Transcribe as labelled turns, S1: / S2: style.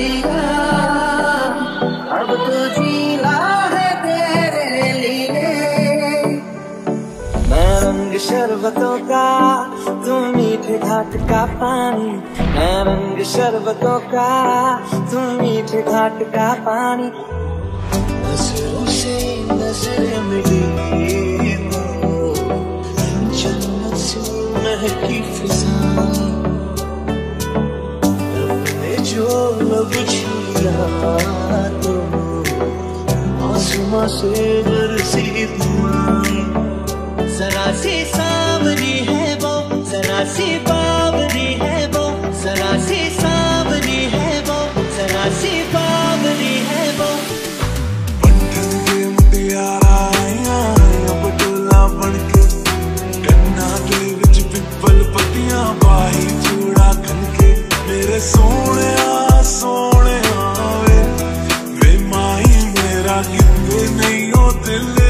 S1: जिया, अब तो जीना है तेरे लिए। मैं रंग शरबतों का, तुम मीठे घाट का पानी। मैं रंग शरबतों का, तुम मीठे घाट का पानी। नजरों से नजरें मिली तो जन्नत से महकी फिजा, अपने जो लब छुआ तो आसमां से बरसी दुआएं। जरा सी सांवरी है वो, जरा सी बावरी है वो, जरा सी सांवरी है वो, जरा सी बावरी है वो।
S2: बंधन के मुटियारा आया पटोला बनके, गन्ना दे विच पिपल पत्तियां बाही चूड़ा खनके। मेरे सोने वे माही मेरा किते नहीं ओ दिल